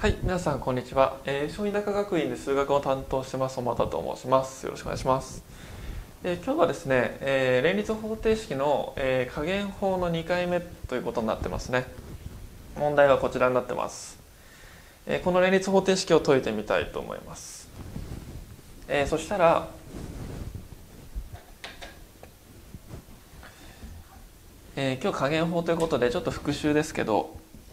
はい、皆さんこんにちは。小児高学院で数学を担当してます小俣と申します。よろしくお願いします。今日はですね、連立方程式の、加減法の2回目ということになってますね。問題はこちらになってます。この連立方程式を解いてみたいと思います。そしたら、今日加減法ということでちょっと復習ですけど、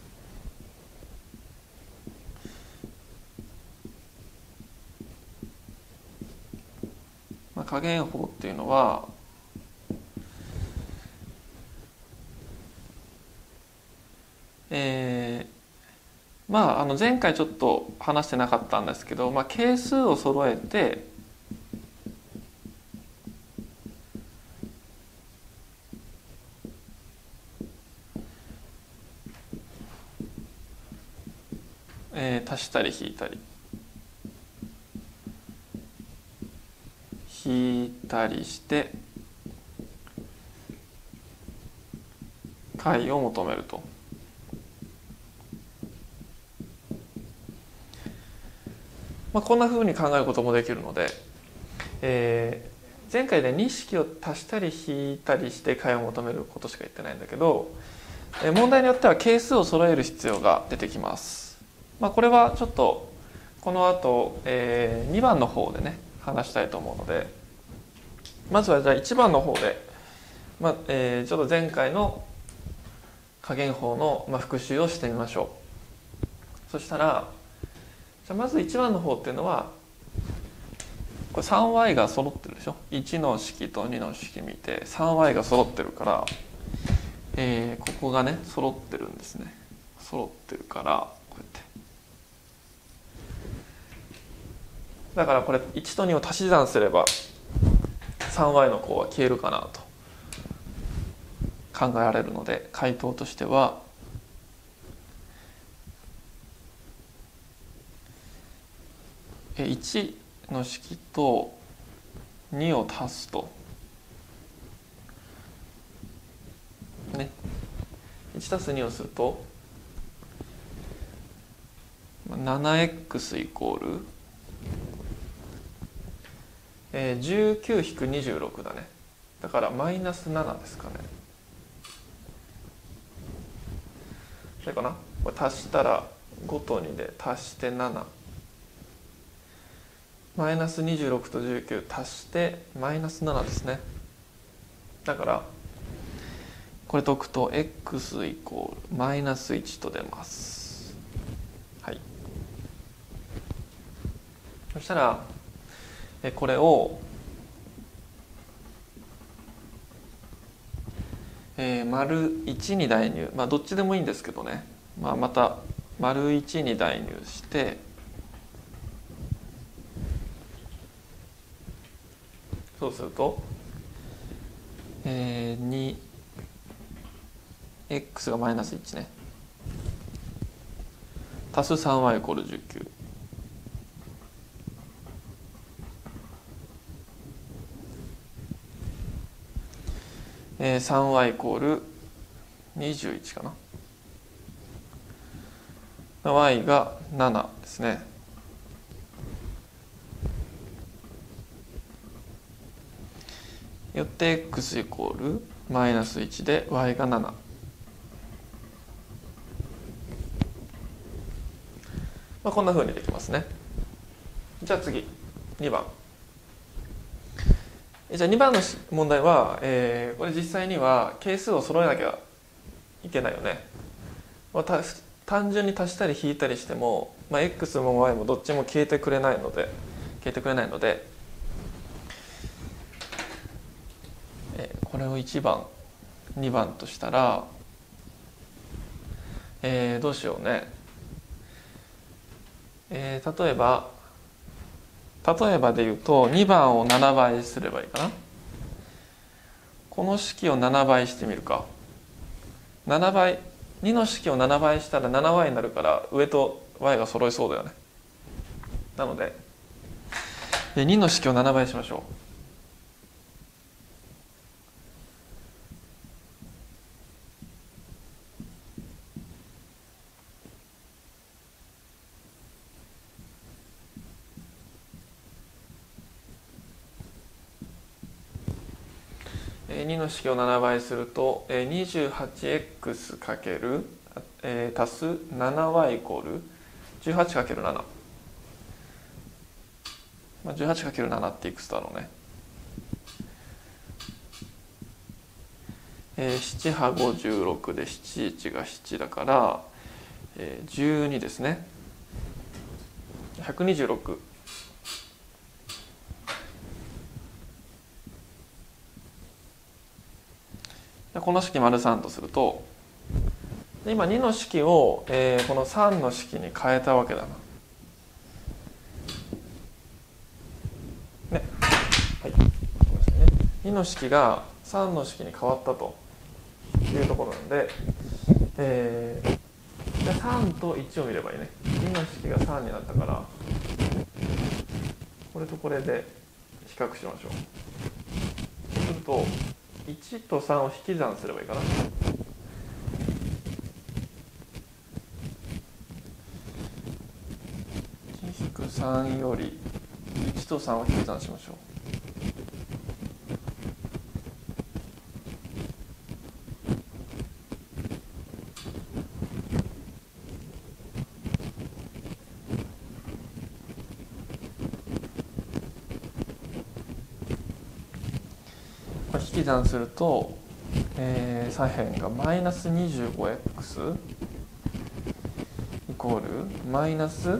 加減法っていうのは前回ちょっと話してなかったんですけど、係数を揃えて足したり引いたりして解を求めると。こんな風に考えることもできるので、前回で2式を足したり引いたりして解を求めることしか言ってないんだけど、問題によっては係数を揃える必要が出てきます。これはちょっとこの後、2番の方でね話したいと思うので、まずはじゃあ1番の方で、ちょっと前回の加減法の、復習をしてみましょう。そしたらじゃあまず1番の方っていうのはこれ 3y が揃ってるでしょ。1の式と2の式見て 3y が揃ってるから、ここがね揃ってるんですね。揃ってるからこうやってだからこれ1と2を足し算すれば 3y の項は消えるかなと考えられるので、回答としては1の式と2を足すとね、1足す2をすると 7x イコール19-26だね。だからマイナス7ですかね。それかな。これ足したら5と2で足して7、マイナス26と19足してマイナス7ですね。だからこれ解くと x イコールマイナス1と出ます。はい。そしたらこれを丸1に代入、どっちでもいいんですけどね、また丸1に代入してそうすると、2x がマイナス1ね足す 3y イコール19、3y イコール21かな。y が7ですね。よって x イコールマイナス1で y が7。こんな風にできますね。じゃあ次2番。じゃあ2番の問題は、これ実際には係数を揃えなきゃいけないよね。単純に足したり引いたりしても、x も y もどっちも消えてくれないので、これを1番2番としたら、どうしようね。例えばで言うと2番を7倍すればいいかな。この式を7倍してみるか。7倍2の式を7倍したら 7y になるから上と y が揃いそうだよね。なので2の式を7倍しましょ 2の式を7倍すると 28x かける足す 7y イコール 18×7、18×7 っていくつだろうね。7波56で71が7だから、12ですね。126。この式丸3とすると、今2の式を、この3の式に変えたわけだな。ね。はい。ごめんなさいね。2の式が3の式に変わったというところなので、じゃあ3と1を見ればいいね。2の式が3になったから、これとこれで比較しましょう。そうすると、1と3を引き算すればいいかな。1-3より1と3を引き算しましょう。これ引き算すると、左辺がマイナス 25x イコールマイナス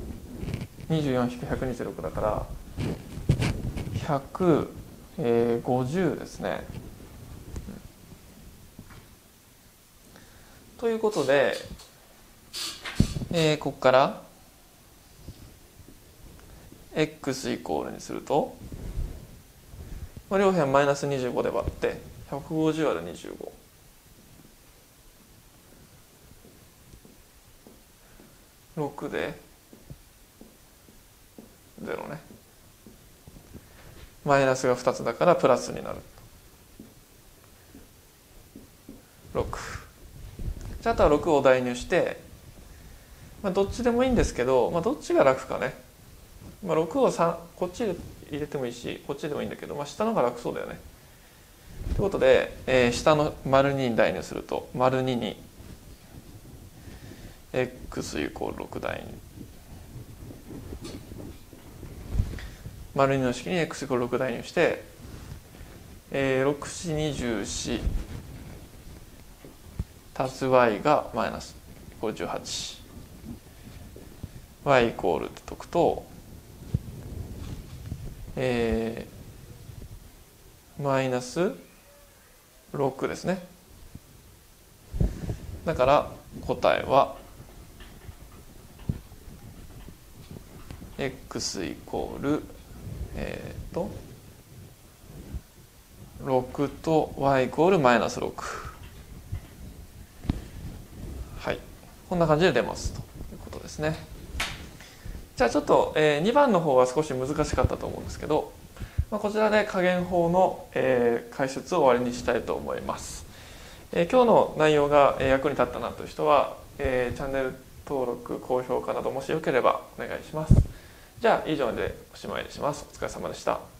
24-126 だから150ですね。ということで、ここから x イコールにすると、両辺マイナス25で割って150割る25。6で0ね。マイナスが2つだからプラスになる。6。じゃあ、あとは6を代入して、どっちでもいいんですけど、どっちが楽かね。6を3、こっち入れてもいいし、こっちでもいいんだけど、下の方が楽そうだよね。ということで、下の丸2に代入すると、丸2に x イコール6代入。丸2の式に x イコール6代入して、6×4=24足す y がマイナスイコール18。y イコールって解くと、マイナス6ですね。だから答えは x イコール6と y イコールマイナス6。はい、こんな感じで出ますということですね。じゃあちょっと、2番の方は少し難しかったと思うんですけど、こちらで加減法の、解説を終わりにしたいと思います。今日の内容が役に立ったなという人は、チャンネル登録、高評価などもしよければお願いします。じゃあ以上でおしまいにします。お疲れ様でした。